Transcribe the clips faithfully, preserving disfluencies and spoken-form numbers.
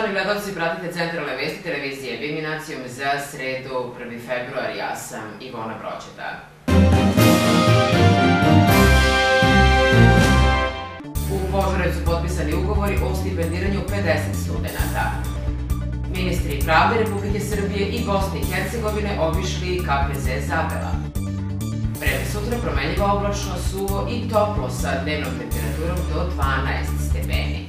Poštovani gledalci, pratite Centralne vesti televizije Biminacijom za sredu prvi februar. Ja sam Ivona Broćeta. U Požarevcu potpisani ugovori o stipendiranju pedeset studenata. Ministri pravde Republike Srbije i Bosne i Hercegovine obišli K P Z Zabela. Prema sutra promenljiva oblačno, suvo i toplo sa dnevnom temperaturom do dvanaest stepeni.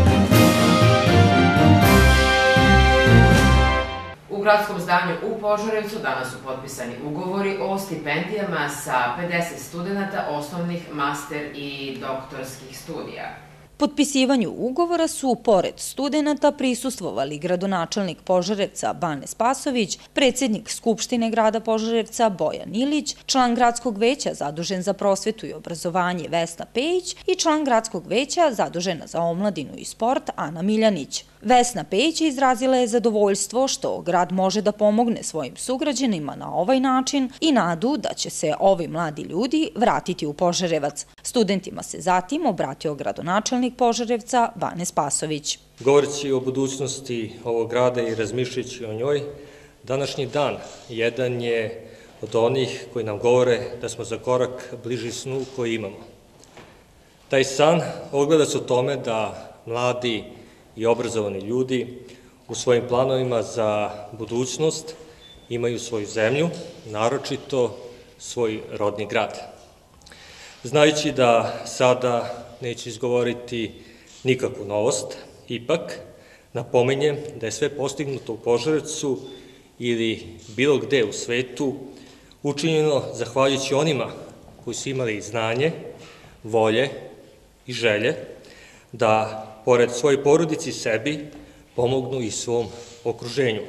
U gradskom zdanju u Požarevcu danas su potpisani ugovori o stipendijama sa pedeset studenata osnovnih, master i doktorskih studija. Potpisivanju ugovora su, pored studenata, prisustvovali gradonačelnik Požarevca Bane Spasović, predsjednik Skupštine grada Požarevca Bojan Ilić, član gradskog veća zadužen za prosvetu i obrazovanje Vesna Pejić i član gradskog veća zadužena za omladinu i sport Ana Miljanić. Vesna Pejić izrazila je zadovoljstvo što grad može da pomogne svojim sugrađanima na ovaj način i nadu da će se ovi mladi ljudi vratiti u Požarevac. Studentima se zatim obratio gradonačelnik Požarevca Bane Spasović. Govoreći o budućnosti ovog grada i razmišljajući o njoj, današnji dan jedan je od onih koji nam govore da smo za korak bliži snu koji imamo. Taj san ogleda se u tome da mladi i obrazovani ljudi u svojim planovima za budućnost imaju svoju zemlju, naročito svoj rodni grad. Znajući da sada neću izgovoriti nikakvu novost, ipak napominjem da je sve postignuto u Požarevcu ili bilo gde u svetu učinjeno zahvaljujući onima koji su imali znanje, volje i želje da pored svoje porodici sebi pomognu i svom okruženju.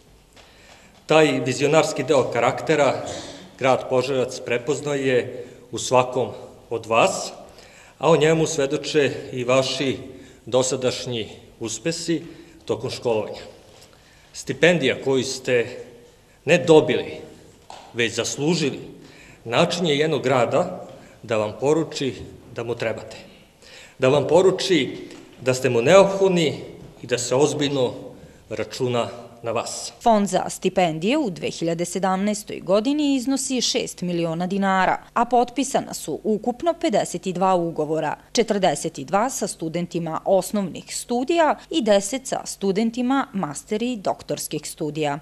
Taj vizionarski deo karaktera grad Požarevac prepoznao je u svakom od vas, a o njemu svedoče i vaši dosadašnji uspesi tokom školovanja. Stipendija koju ste ne dobili, već zaslužili, način je jednog grada da vam poruči da mu trebate. Da vam poruči da ste mu neophodni i da se ozbiljno računa na vas. Fond za stipendije u dve hiljade sedamnaestoj. godini iznosi šest miliona dinara, a potpisana su ukupno pedeset dva ugovora, četrdeset dva sa studentima osnovnih studija i deset sa studentima master i doktorskih studija.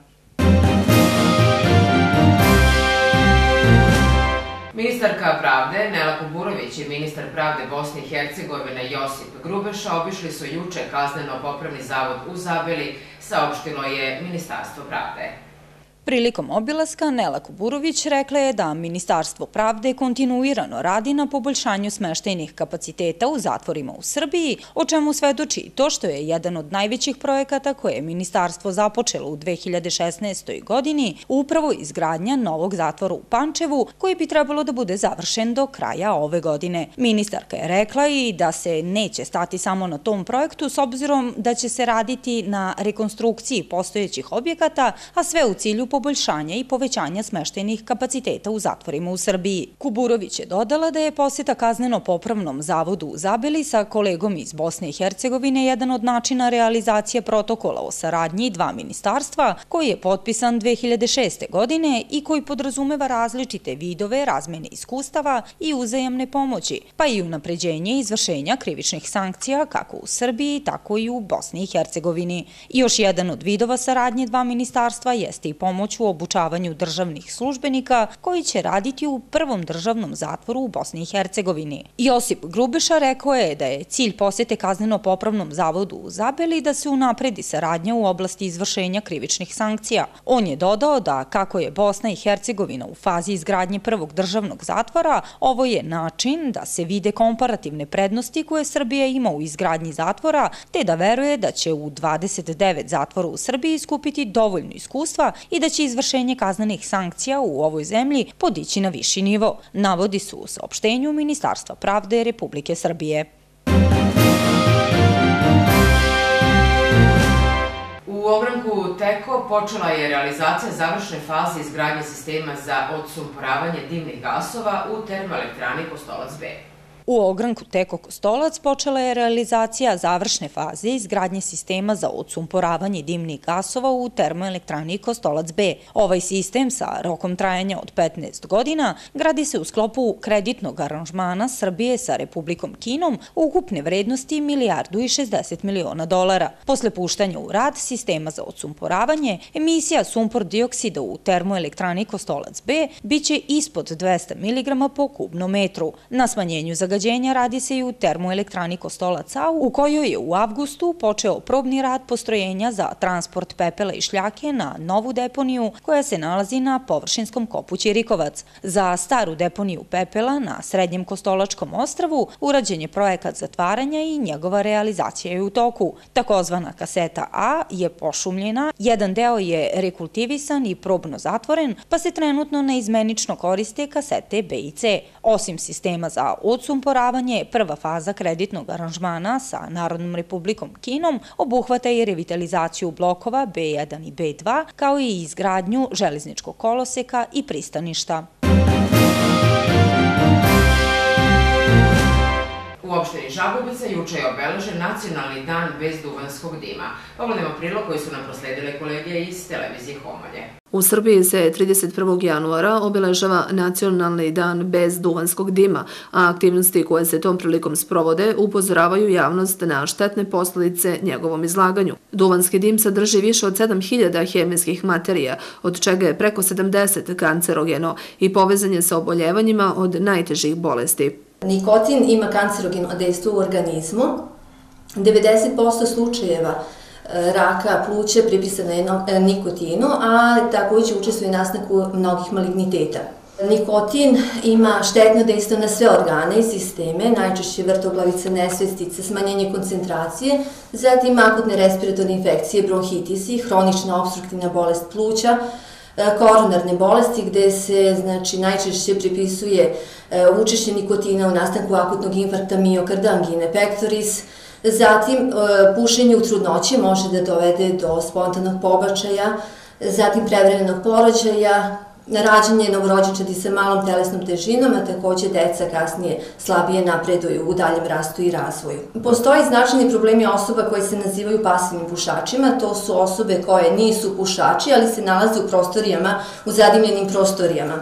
Ministarka pravde Nela Kuburović i ministar pravde Bosne i Hercegovine Josip Grubeša obišli su juče kazneno-popravni zavod u Zabeli, saopštilo je Ministarstvo pravde. Prilikom obilaska Nela Kuburović rekla je da Ministarstvo pravde kontinuirano radi na poboljšanju smeštajnih kapaciteta u zatvorima u Srbiji, o čemu svedoči to što je jedan od najvećih projekata koje je Ministarstvo započelo u dve hiljade šesnaestoj. godini upravo izgradnja novog zatvora u Pančevu, koji bi trebalo da bude završen do kraja ove godine. Ministarka je rekla i da se neće stati samo na tom projektu s obzirom da će se raditi na rekonstrukciji postojećih objekata, a sve u cilju poboljšanja i povećanja smeštajnih kapaciteta u zatvorima u Srbiji. Kuburović je dodala da je posjeta kazneno-popravnom zavodu u Zabeli sa kolegom iz Bosne i Hercegovine jedan od načina realizacije protokola o saradnji dva ministarstva, koji je potpisan dve hiljade šeste. godine i koji podrazumeva različite vidove razmene iskustava i uzajamne pomoći, pa i unapređenje izvršenja krivičnih sankcija kako u Srbiji, tako i u Bosni i Hercegovini. Još jedan od vidova saradnje dva ministarstva jeste i pomoć u obučavanju državnih službenika koji će raditi u prvom državnom zatvoru u Bosni i Hercegovini. Josip Grubeša rekao je da je cilj posjete kazneno-popravnom zavodu u Zabeli da se unapredi saradnja u oblasti izvršenja krivičnih sankcija. On je dodao da kako je Bosna i Hercegovina u fazi izgradnje prvog državnog zatvora, ovo je način da se vide komparativne prednosti koje Srbija ima u izgradnji zatvora, te da veruje da će u dvadeset devet zatvora u Srbiji skupiti dovoljno iskustva i da će izvršenje kaznenih sankcija u ovoj zemlji podići na viši nivo, navodi su u saopštenju Ministarstva pravde Republike Srbije. U ogranku Teko počela je realizacija završne faze izgradnje sistema za odsumporavanje dimnih gasova u termoelektrani Kostolac B. U ogranku Teko Kostolac počela je realizacija završne faze izgradnje sistema za odsumporavanje dimnih gasova u termoelektrani Kostolac B. Ovaj sistem sa rokom trajanja od petnaest godina gradi se u sklopu kreditnog aranžmana Srbije sa Republikom Kinom ukupne vrednosti milijardu i šezdeset miliona dolara. Posle puštanja u rad sistema za odsumporavanje, emisija sumpor dioksida u termoelektrani Kostolac B biće ispod dvesta miligrama po kubnom metru. Na smanjenju zagađenja radi se i u termoelektrani Kostolac A, u kojoj je u avgustu počeo probni rad postrojenja za transport pepela i šljake na novu deponiju koja se nalazi na površinskom kopu Ćirikovac. Za staru deponiju pepela na Srednjem Kostolačkom ostrvu urađen je projekat zatvaranja i njegova realizacija je u toku. Takozvana kaseta A je pošumljena, jedan deo je rekultivisan i probno zatvoren, pa se trenutno neizmenično koriste kasete B i C. Osim sistema za odsumporavanje, prva faza kreditnog aranžmana sa Narodnom Republikom Kinom obuhvata i revitalizaciju blokova B jedan i B dva, kao i izgradnju železničkog koloseka i pristaništa. U opštini Žagubica juče je obeležen Nacionalni dan bez duvanskog dima. Pogledajmo prilog koji su nam prosledile kolege iz televizije Homolje. U Srbiji se trideset prvog januara obeležava Nacionalni dan bez duvanskog dima, a aktivnosti koje se tom prilikom sprovode upozoravaju javnost na štetne posledice njegovom izlaganju. Duvanski dim sadrži više od sedam hiljada hemijskih materija, od čega je preko sedamdeset kancerogeno i povezan je sa oboljevanjima od najtežih bolesti. Nikotin ima kancerogeno dejstvo u organizmu. devedeset posto slučajeva raka pluća pripisano je nikotinu, a također učestvuje u nastanku mnogih maligniteta. Nikotin ima štetno dejstvo na sve organe i sisteme, najčešće vrtoglavica, nesvestica, smanjenje koncentracije, zatim akutne respiratorne infekcije, bronhitisi, hronična opstruktivna bolest pluća, koronarne bolesti gde se znači, najčešće pripisuje učešće nikotina u nastanku akutnog infarkta miokarda, angine pectoris. Zatim, pušenje u trudnoći može da dovede do spontanog pobačaja, zatim prevremenog porođaja, rađanje novorođenčadi sa malom telesnom težinom, a također deca kasnije slabije napreduju u daljem rastu i razvoju. Postoji značajni problemi osoba koje se nazivaju pasivnim pušačima, to su osobe koje nisu pušači, ali se nalaze u prostorijama, u zadimljenim prostorijama.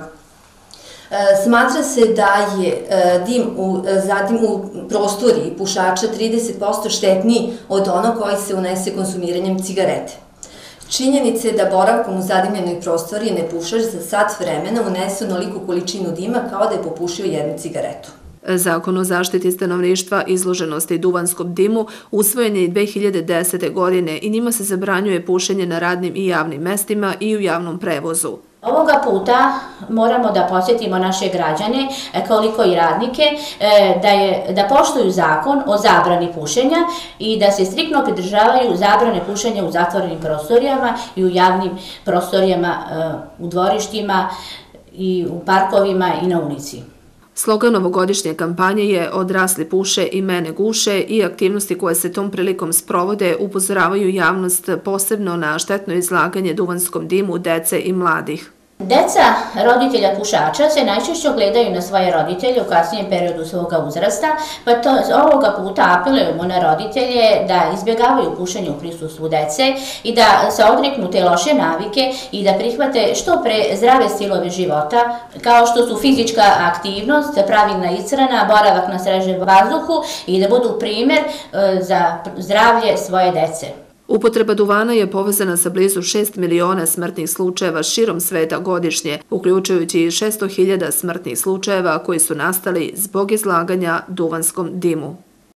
Smatra se da je dim u, zatim u prostoriji pušača trideset posto štetniji od onog koji se unese konsumiranjem cigarete. Činjenica je da boravkom u zadimljenoj prostoriji nepušač za sat vremena unese onoliku količinu dima kao da je popušio jednu cigaretu. Zakon o zaštiti stanovništva izloženosti duvanskom dimu usvojen je i dve hiljade desete. godine i njima se zabranjuje pušenje na radnim i javnim mestima i u javnom prevozu. Ovoga puta moramo da podsjetimo naše građane, koliko i radnike, da, je, da poštuju zakon o zabrani pušenja i da se striktno pridržavaju zabrane pušenja u zatvorenim prostorijama i u javnim prostorijama, u dvorištima i u parkovima i na ulici. Slogan ovogodišnje kampanje je Odrasli puše i mene guše i aktivnosti koje se tom prilikom sprovode upozoravaju javnost posebno na štetno izlaganje duvanskom dimu dece i mladih. Deca roditelja pušača se najčešće ogledaju na svoje roditelje u kasnijem periodu svoga uzrasta, pa to ovoga puta apelujemo na roditelje da izbjegavaju pušenje u prisustvu dece i da se odreknu te loše navike i da prihvate što pre zdrave stilove života, kao što su fizička aktivnost, pravilna ishrana, boravak na svežem vazduhu i da budu primjer za zdravlje svoje dece. Upotreba duvana je povezana sa blizu šest miliona smrtnih slučajeva širom sveta godišnje, uključujući i šesto hiljada smrtnih slučajeva koji su nastali zbog izlaganja duvanskom dimu.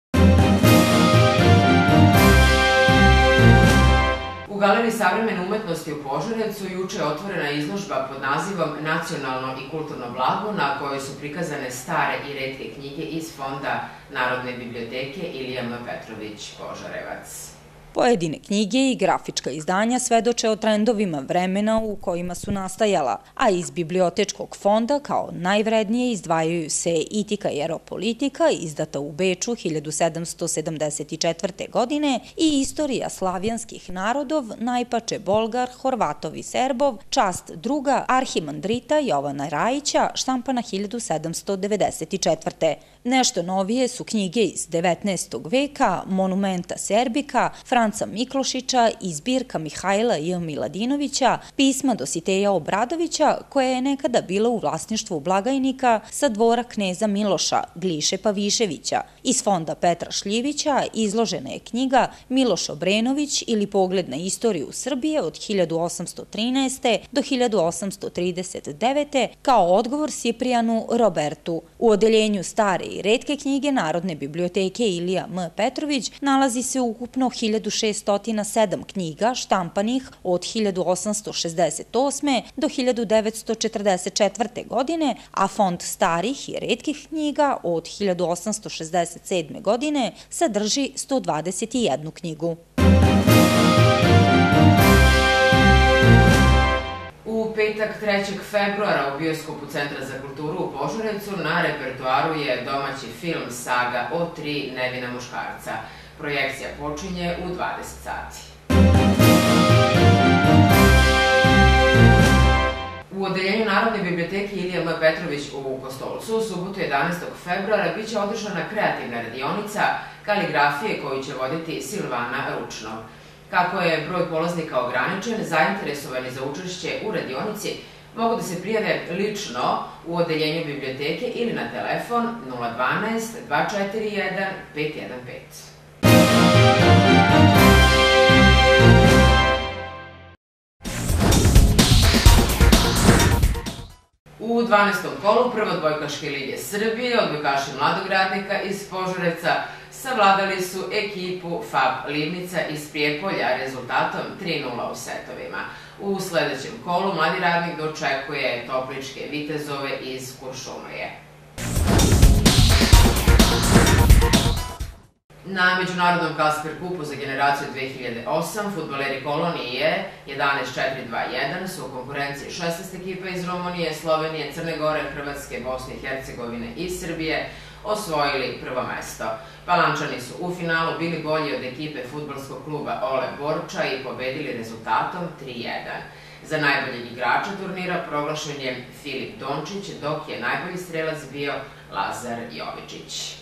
U Galeriji savremene umetnosti u Požarevcu juče je otvorena izložba pod nazivom Nacionalno i kulturno blago, na kojoj su prikazane stare i retke knjige iz Fonda Narodne biblioteke Ilija M. Petrović Požarevac. Pojedine knjige i grafička izdanja svedoče o trendovima vremena u kojima su nastajala, a iz bibliotečkog fonda kao najvrednije izdvajaju se Itika i aeropolitika, izdata u Beču hiljadu sedamsto sedamdeset četvrte. godine i Istorija slavijanskih narodov, najpače Bolgar, Horvatov i Serbov, čast druga arhimandrita Jovana Rajića, štampana hiljadu sedamsto devedeset četvrte. Nešto novije su knjige iz devetnaestog veka, Monumenta Serbika, Franca Miklošića i zbirka Mihajla J. Miladinovića, pisma Dositeja Obradovića, koja je nekada bila u vlasništvu blagajnika sa dvora kneza Miloša Gliše Paviševića. Iz fonda Petra Šljivića izložena je knjiga Miloš Obrenović ili Pogled na istoriju Srbije od hiljadu osamsto trinaeste. do hiljadu osamsto trideset devete. kao odgovor Siprijanu Robertu. U odeljenju stare i retke knjige Narodne biblioteke Ilija M. Petrović nalazi se ukupno hiljadu šeststo sedam knjiga štampanih od hiljadu osamsto šezdeset osme. do hiljadu devetsto četrdeset četvrte. godine, a fond starih i retkih knjiga od hiljadu osamsto šezdeset sedme. godine sadrži sto dvadeset jednu knjigu. U petak trećeg februara u bioskopu Centra za kulturu u Požarevcu na repertoaru je domaći film Saga o tri nevina muškarca. Projekcija počinje u dvadeset sati. U odeljenju Narodne biblioteke Ilija M. Petrović u Kostolcu u subotu jedanaestog februara biće održana kreativna radionica kaligrafije koju će voditi Silvana Ručno. Kako je broj polaznika ograničen, zainteresovani za učešće u radionici mogu da se prijave lično u odeljenju biblioteke ili na telefon nula dvanaest dva četiri jedan pet jedan pet. U dvanaestom kolu prvodbojkaške lige Srbije odbojkaši Mladog Radnika iz Požarevca savladali su ekipu F A B Livnica iz Prijepolja rezultatom tri nula u setovima. U sledećem kolu Mladi Radnik dočekuje Topličke Vitezove iz Kuršumlije. Na Međunarodnom Kasper Kupu za generaciju dve hiljade osam fudbaleri Kolonije jedanaest četiri dva jedan su u konkurenciji šesnaest ekipa iz Rumunije, Slovenije, Crne Gore, Hrvatske, Bosne i Hercegovine i Srbije osvojili prvo mesto. Palančani su u finalu bili bolji od ekipe fudbalskog kluba Ole Borča i pobedili rezultatom tri jedan. Za najboljeg igrača turnira proglašen je Filip Dončić, dok je najbolji strelac bio Lazar Jovičić.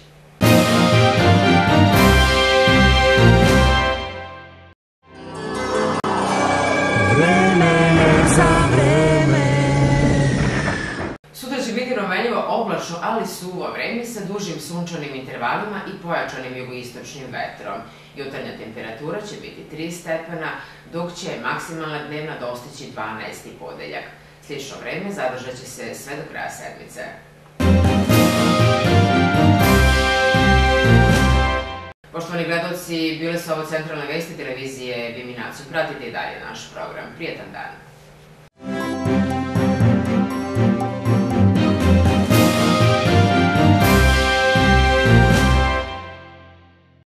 Sutra će biti promenljivo oblačno, ali suvo vreme sa dužim sunčanim intervalima i pojačanim jugoistočnim vetrom. Jutarnja temperatura će biti tri stepena, dok će maksimalna dnevna dostići dvanaesti ponedeljak. Slično vreme zadržat će se sve do kraja sedmice. Poštovani gledalci, bile su ovo centralne vesti televizije Biminaciju. Pratite i dalje naš program. Prijetan dan!